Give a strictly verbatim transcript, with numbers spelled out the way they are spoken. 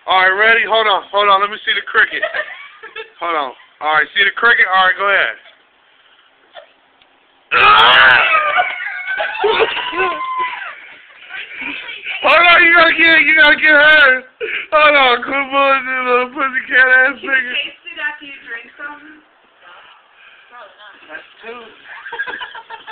Alright, ready? Hold on, hold on. Let me see the cricket. Hold on. Alright, see the cricket? Alright, go ahead. Hold on, you gotta get, you gotta get her. Hold on, good boy, little pussycat ass Can nigga. you taste it after you drink something? No, probably not. That's two.